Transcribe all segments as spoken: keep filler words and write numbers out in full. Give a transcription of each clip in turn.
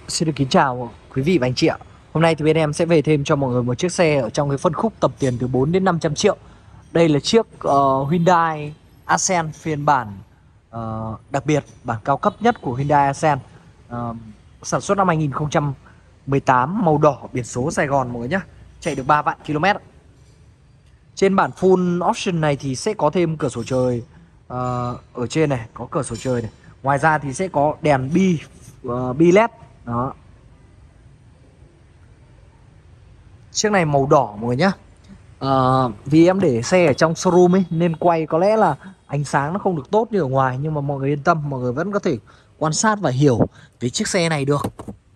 Xin được kính chào quý vị và anh chị ạ. Hôm nay thì bên em sẽ về thêm cho mọi người một chiếc xe ở trong cái phân khúc tầm tiền từ bốn đến năm trăm triệu. Đây là chiếc uh, Hyundai Accent phiên bản uh, đặc biệt, bản cao cấp nhất của Hyundai Accent. Uh, sản xuất năm hai nghìn không trăm mười tám, màu đỏ, biển số Sài Gòn mọi người nhé. Chạy được ba vạn ki lô mét. Trên bản full option này thì sẽ có thêm cửa sổ trời uh, ở trên này, có cửa sổ trời này. Ngoài ra thì sẽ có đèn bi uh, bi led đó. Chiếc này màu đỏ mọi người nhá. à, Vì em để xe ở trong showroom ấy nên quay có lẽ là ánh sáng nó không được tốt như ở ngoài, nhưng mà mọi người yên tâm, mọi người vẫn có thể quan sát và hiểu về chiếc xe này được.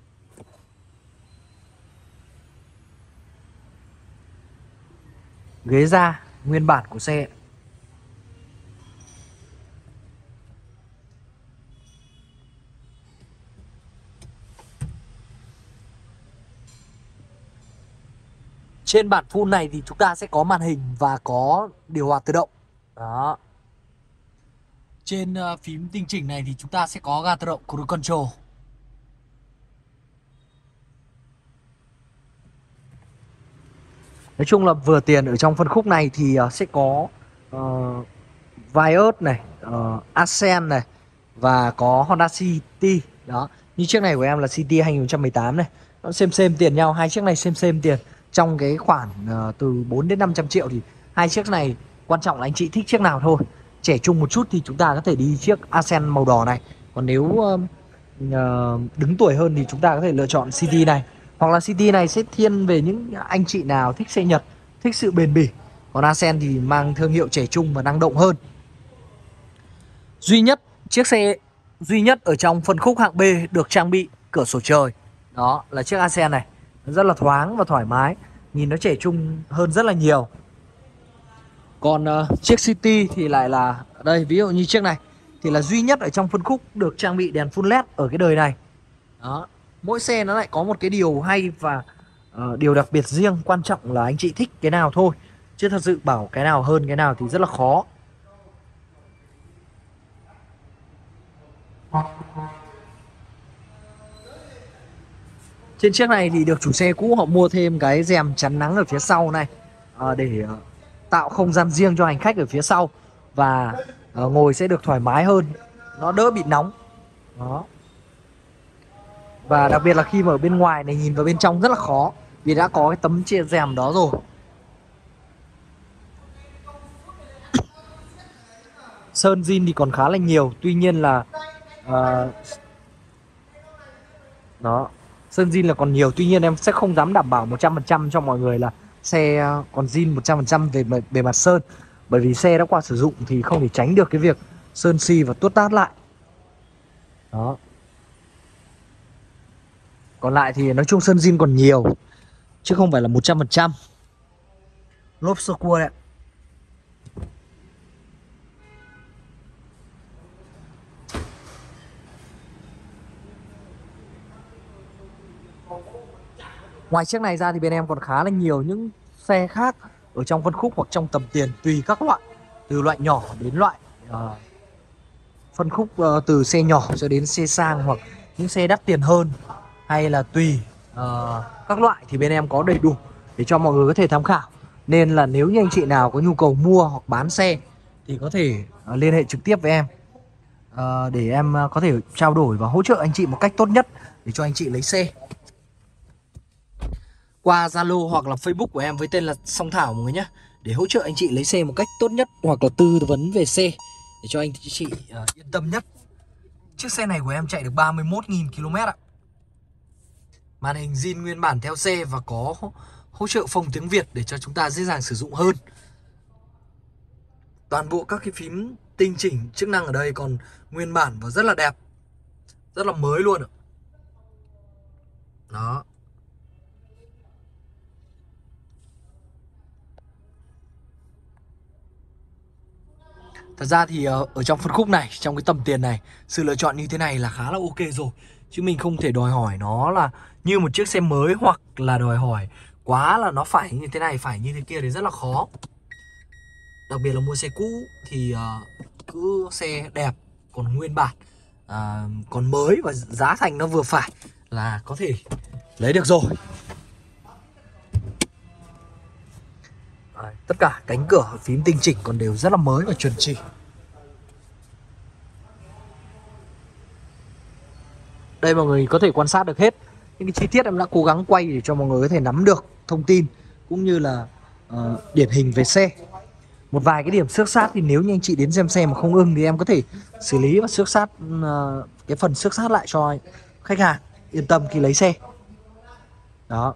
Ghế da nguyên bản của xe. Trên bản full này thì chúng ta sẽ có màn hình và có điều hòa tự động. Đó. Trên uh, phím tinh chỉnh này thì chúng ta sẽ có ga tự động cruise control. Nói chung là vừa tiền. Ở trong phân khúc này thì uh, sẽ có uh, Vios này, uh, Accent này và có Honda City. Đó. Như chiếc này của em là City hai nghìn không trăm mười tám này. Nó xem xem tiền nhau, hai chiếc này xem xem tiền. Trong cái khoản uh, từ bốn đến năm trăm triệu thì hai chiếc này quan trọng là anh chị thích chiếc nào thôi. Trẻ trung một chút thì chúng ta có thể đi chiếc Accent màu đỏ này. Còn nếu uh, uh, đứng tuổi hơn thì chúng ta có thể lựa chọn City này. Hoặc là City này sẽ thiên về những anh chị nào thích xe Nhật, thích sự bền bỉ. Còn Accent thì mang thương hiệu trẻ trung và năng động hơn. Duy nhất, chiếc xe duy nhất ở trong phân khúc hạng B được trang bị cửa sổ trời. Đó là chiếc Accent này. Nó rất là thoáng và thoải mái, nhìn nó trẻ trung hơn rất là nhiều. Còn uh, chiếc City thì lại là đây, ví dụ như chiếc này thì là duy nhất ở trong phân khúc được trang bị đèn full led ở cái đời này. Đó. Mỗi xe nó lại có một cái điều hay và uh, điều đặc biệt riêng. Quan trọng là anh chị thích cái nào thôi, chứ thật sự bảo cái nào hơn cái nào thì rất là khó. Trên chiếc này thì được chủ xe cũ họ mua thêm cái rèm chắn nắng ở phía sau này, à, để uh, tạo không gian riêng cho hành khách ở phía sau và uh, ngồi sẽ được thoải mái hơn, nó đỡ bị nóng. Đó. Và đặc biệt là khi mà ở bên ngoài này nhìn vào bên trong rất là khó, vì đã có cái tấm chia rèm đó rồi. Sơn zin thì còn khá là nhiều, tuy nhiên là uh, đó, sơn zin là còn nhiều, tuy nhiên em sẽ không dám đảm bảo một trăm phần trăm cho mọi người là xe còn zin một trăm phần trăm về bề mặt sơn, bởi vì xe đã qua sử dụng thì không thể tránh được cái việc sơn xi và tuốt tát lại. Đó. Còn lại thì nói chung sơn zin còn nhiều chứ không phải là một trăm phần trăm. Lốp sơ cua đấy. Ngoài chiếc này ra thì bên em còn khá là nhiều những xe khác ở trong phân khúc hoặc trong tầm tiền tùy các loại, từ loại nhỏ đến loại uh, phân khúc uh, từ xe nhỏ cho đến xe sang hoặc những xe đắt tiền hơn, hay là tùy uh, các loại thì bên em có đầy đủ để cho mọi người có thể tham khảo. Nên là nếu như anh chị nào có nhu cầu mua hoặc bán xe thì có thể uh, liên hệ trực tiếp với em uh, để em uh, có thể trao đổi và hỗ trợ anh chị một cách tốt nhất để cho anh chị lấy xe qua Zalo hoặc là Facebook của em với tên là Song Thảo mọi người nhé, để hỗ trợ anh chị lấy xe một cách tốt nhất hoặc là tư vấn về xe để cho anh chị uh, yên tâm nhất. Chiếc xe này của em chạy được ba mươi mốt nghìn ki lô mét ạ. Màn hình zin nguyên bản theo xe và có hỗ trợ phông tiếng Việt để cho chúng ta dễ dàng sử dụng hơn. Toàn bộ các cái phím tinh chỉnh chức năng ở đây còn nguyên bản và rất là đẹp, rất là mới luôn ạ. Đó. Thật ra thì ở trong phân khúc này, trong cái tầm tiền này, sự lựa chọn như thế này là khá là ok rồi. Chứ mình không thể đòi hỏi nó là như một chiếc xe mới, hoặc là đòi hỏi quá là nó phải như thế này, phải như thế kia thì rất là khó. Đặc biệt là mua xe cũ thì uh, cứ xe đẹp, còn nguyên bản, uh, còn mới và giá thành nó vừa phải là có thể lấy được rồi. Đấy, tất cả cánh cửa phím tinh chỉnh còn đều rất là mới và chuẩn chỉ. Đây mọi người có thể quan sát được hết những cái chi tiết em đã cố gắng quay để cho mọi người có thể nắm được thông tin cũng như là uh, điển hình về xe. Một vài cái điểm xước sát thì nếu như anh chị đến xem xe mà không ưng thì em có thể xử lý và xước sát uh, cái phần xước sát lại cho khách hàng yên tâm khi lấy xe. Đó.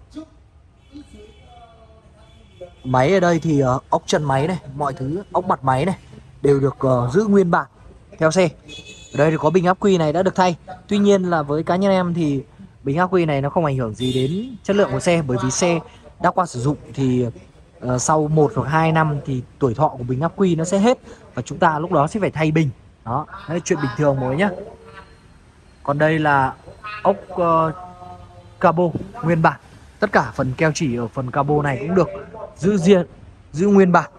Máy ở đây thì uh, ốc chân máy này, mọi thứ, ốc mặt máy này đều được uh, giữ nguyên bản theo xe. Ở đây thì có bình ắc quy này đã được thay. Tuy nhiên là với cá nhân em thì bình ắc quy này nó không ảnh hưởng gì đến chất lượng của xe, bởi vì xe đã qua sử dụng thì uh, sau một hoặc hai năm thì tuổi thọ của bình ắc quy nó sẽ hết và chúng ta lúc đó sẽ phải thay bình. Đó, đấy là chuyện bình thường mọi người nhé. Còn đây là ốc uh, cabo nguyên bản. Tất cả phần keo chỉ ở phần cabo này cũng được giữ riêng, giữ nguyên bản.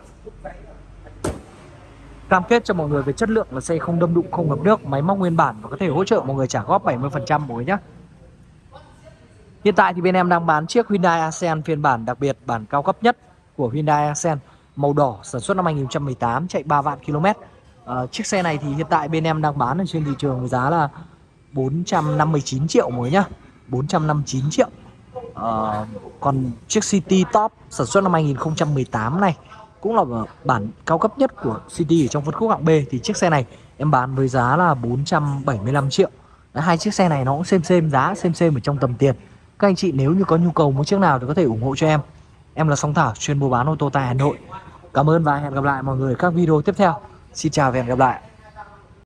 Cam kết cho mọi người về chất lượng là xe không đâm đụng, không ngập nước, máy móc nguyên bản và có thể hỗ trợ mọi người trả góp bảy mươi phần trăm mọi người nhé. Hiện tại thì bên em đang bán chiếc Hyundai Accent phiên bản đặc biệt, bản cao cấp nhất của Hyundai Accent, màu đỏ, sản xuất năm hai nghìn không trăm mười tám, chạy ba vạn ki lô mét. À, chiếc xe này thì hiện tại bên em đang bán ở trên thị trường với giá là bốn trăm năm mươi chín triệu mọi người nhá, bốn trăm năm mươi chín triệu. À, còn chiếc City Top sản xuất năm hai nghìn không trăm mười tám này cũng là bản cao cấp nhất của City ở trong phân khúc hạng B, thì chiếc xe này em bán với giá là bốn trăm bảy mươi lăm triệu. Đấy, hai chiếc xe này nó cũng xem xem giá, xem xem ở trong tầm tiền. Các anh chị nếu như có nhu cầu mua chiếc nào thì có thể ủng hộ cho em. Em là Song Thảo, chuyên mua bán ô tô tại Hà Nội. Cảm ơn và hẹn gặp lại mọi người ở các video tiếp theo. Xin chào và hẹn gặp lại.